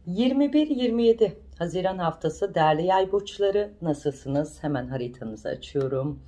21-27 Haziran haftası değerli yay burçları nasılsınız? Hemen haritanızı açıyorum.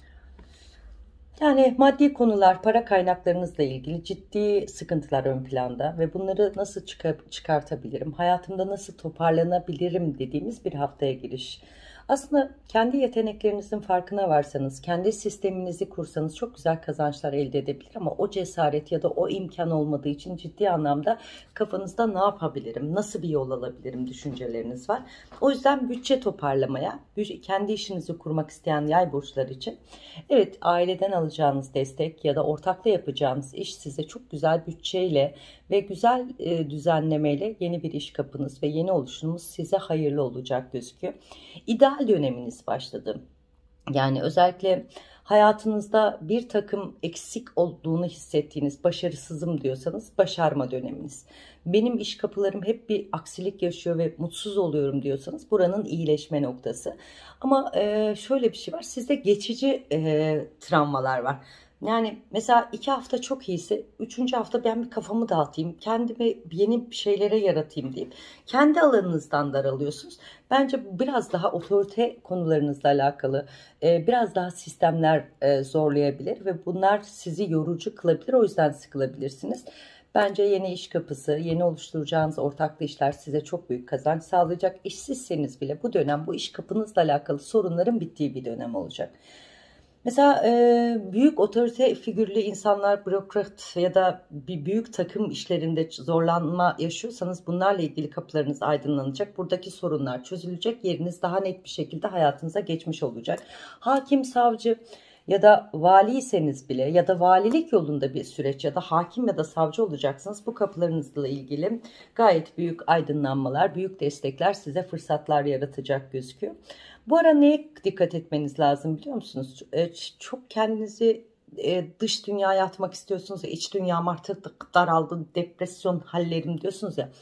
Yani maddi konular, para kaynaklarınızla ilgili ciddi sıkıntılar ön planda ve bunları nasıl çıkartabilirim, hayatımda nasıl toparlanabilirim dediğimiz bir haftaya giriş. Aslında kendi yeteneklerinizin farkına varsanız, kendi sisteminizi kursanız çok güzel kazançlar elde edebilir ama o cesaret ya da o imkan olmadığı için ciddi anlamda kafanızda ne yapabilirim, nasıl bir yol alabilirim düşünceleriniz var. O yüzden bütçe toparlamaya, kendi işinizi kurmak isteyen yay burçları için evet, aileden alacağınız destek ya da ortakla yapacağınız iş size çok güzel bütçeyle ve güzel düzenlemeyle yeni bir iş kapınız ve yeni oluşumunuz size hayırlı olacak gözüküyor. İdeal döneminiz başladı. Yani özellikle hayatınızda bir takım eksik olduğunu hissettiğiniz, başarısızım diyorsanız başarma döneminiz. Benim iş kapılarım hep bir aksilik yaşıyor ve mutsuz oluyorum diyorsanız buranın iyileşme noktası. Ama şöyle bir şey var, sizde geçici travmalar var. Yani mesela 2 hafta çok iyiyse 3. hafta ben bir kafamı dağıtayım, kendime yeni şeylere yaratayım deyip kendi alanınızdan daralıyorsunuz. Bence bu biraz daha otorite konularınızla alakalı, biraz daha sistemler zorlayabilir ve bunlar sizi yorucu kılabilir, o yüzden sıkılabilirsiniz. Bence yeni iş kapısı, yeni oluşturacağınız ortaklı işler size çok büyük kazanç sağlayacak. İşsizseniz bile bu dönem bu iş kapınızla alakalı sorunların bittiği bir dönem olacak. Mesela büyük otorite figürlü insanlar, bürokrat ya da bir büyük takım işlerinde zorlanma yaşıyorsanız bunlarla ilgili kapılarınız aydınlanacak. Buradaki sorunlar çözülecek. Yeriniz daha net bir şekilde hayatınıza geçmiş olacak. Hakim, savcı ya da valiyseniz bile ya da valilik yolunda bir süreç ya da hakim ya da savcı olacaksınız. Bu kapılarınızla ilgili gayet büyük aydınlanmalar, büyük destekler size fırsatlar yaratacak gözüküyor. Bu ara neye dikkat etmeniz lazım biliyor musunuz? Çok kendinizi dış dünyaya atmak istiyorsunuz ya, iç dünyam artık daraldı, depresyon hallerim diyorsunuz ya.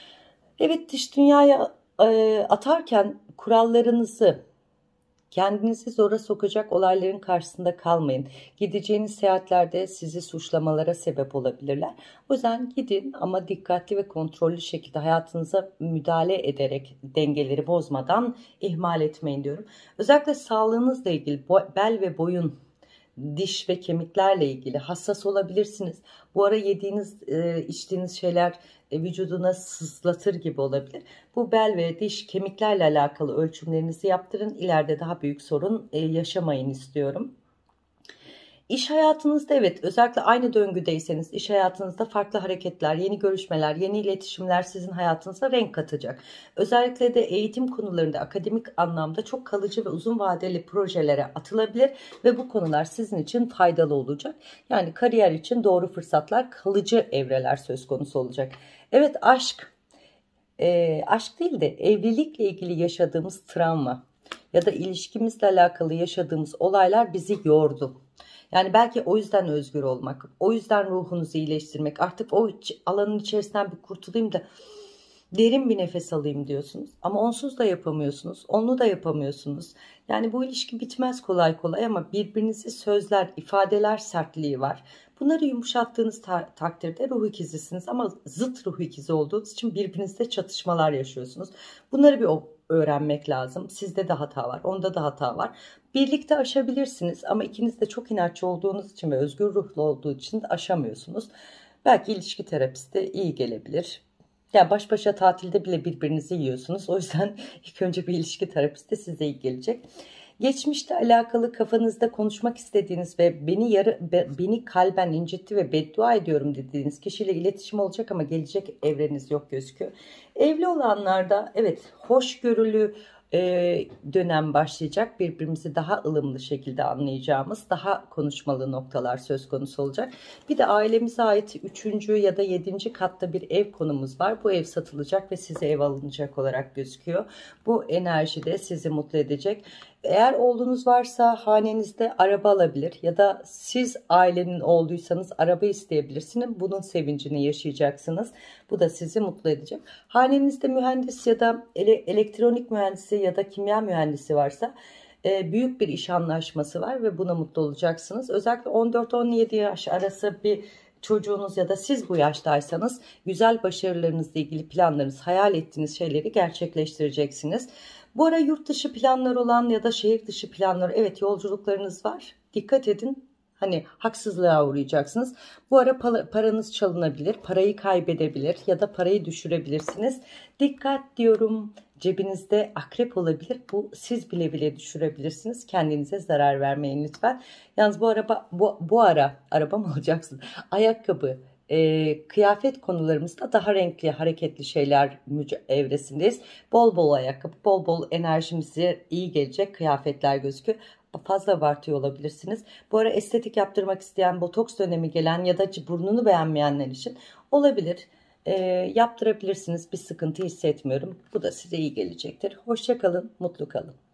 Evet, dış dünyaya atarken kurallarınızı, kendinizi zora sokacak olayların karşısında kalmayın. Gideceğiniz seyahatlerde sizi suçlamalara sebep olabilirler. O yüzden gidin ama dikkatli ve kontrollü şekilde hayatınıza müdahale ederek dengeleri bozmadan ihmal etmeyin diyorum. Özellikle sağlığınızla ilgili bel ve boyun, diş ve kemiklerle ilgili hassas olabilirsiniz. Bu ara yediğiniz, içtiğiniz şeyler vücuduna sızlatır gibi olabilir. Bu bel ve diş, kemiklerle alakalı ölçümlerinizi yaptırın. İleride daha büyük sorun yaşamayın istiyorum. İş hayatınızda evet, özellikle aynı döngüdeyseniz iş hayatınızda farklı hareketler, yeni görüşmeler, yeni iletişimler sizin hayatınıza renk katacak. Özellikle de eğitim konularında akademik anlamda çok kalıcı ve uzun vadeli projelere atılabilir ve bu konular sizin için faydalı olacak. Yani kariyer için doğru fırsatlar, kalıcı evreler söz konusu olacak. Evet, aşk değil de evlilikle ilgili yaşadığımız travma ya da ilişkimizle alakalı yaşadığımız olaylar bizi yordu. Yani belki o yüzden özgür olmak, o yüzden ruhunuzu iyileştirmek, artık o alanın içerisinden bir kurtulayım da derin bir nefes alayım diyorsunuz. Ama onsuz da yapamıyorsunuz, onlu da yapamıyorsunuz. Yani bu ilişki bitmez kolay kolay ama birbirinizi sözler, ifadeler sertliği var. Bunları yumuşattığınız takdirde ruh ikizisiniz ama zıt ruh ikizi olduğunuz için birbirinizle çatışmalar yaşıyorsunuz. Bunları bir öğrenmek lazım. Sizde de hata var, onda da hata var. Birlikte aşabilirsiniz ama ikiniz de çok inatçı olduğunuz için ve özgür ruhlu olduğu için de aşamıyorsunuz. Belki ilişki terapisti iyi gelebilir. Ya baş başa tatilde bile birbirinizi yiyorsunuz. O yüzden ilk önce bir ilişki terapisti size iyi gelecek. Geçmişle alakalı kafanızda konuşmak istediğiniz ve beni kalben incitti ve beddua ediyorum dediğiniz kişiyle iletişim olacak ama gelecek evreniz yok gözüküyor. Evli olanlarda evet, hoşgörülü dönem başlayacak. Birbirimizi daha ılımlı şekilde anlayacağımız, daha konuşmalı noktalar söz konusu olacak. Bir de ailemize ait 3. ya da 7. katta bir ev konumuz var. Bu ev satılacak ve size ev alınacak olarak gözüküyor. Bu enerji de sizi mutlu edecek. Eğer oğlunuz varsa hanenizde araba alabilir ya da siz ailenin oğluysanız araba isteyebilirsiniz. Bunun sevincini yaşayacaksınız. Bu da sizi mutlu edecek. Hanenizde mühendis ya da elektronik mühendisi ya da kimya mühendisi varsa büyük bir iş anlaşması var ve buna mutlu olacaksınız. Özellikle 14-17 yaş arası bir çocuğunuz ya da siz bu yaştaysanız güzel başarılarınızla ilgili planlarınız, hayal ettiğiniz şeyleri gerçekleştireceksiniz. Bu ara yurt dışı planlar olan ya da şehir dışı planlar, evet, yolculuklarınız var. Dikkat edin. Hani haksızlığa uğrayacaksınız. Bu ara paranız çalınabilir, parayı kaybedebilir ya da parayı düşürebilirsiniz. Dikkat diyorum. Cebinizde akrep olabilir. Bu siz bile bile düşürebilirsiniz. Kendinize zarar vermeyin lütfen. Yalnız bu ara araba mı alacaksın? Ayakkabı, kıyafet konularımızda daha renkli, hareketli şeyler evresindeyiz. Bol bol ayakkabı, bol bol enerjimize iyi gelecek kıyafetler gözüküyor. Fazla abartıyor olabilirsiniz. Bu ara estetik yaptırmak isteyen, botoks dönemi gelen ya da burnunu beğenmeyenler için olabilir. Yaptırabilirsiniz. Bir sıkıntı hissetmiyorum. Bu da size iyi gelecektir. Hoşça kalın, mutlu kalın.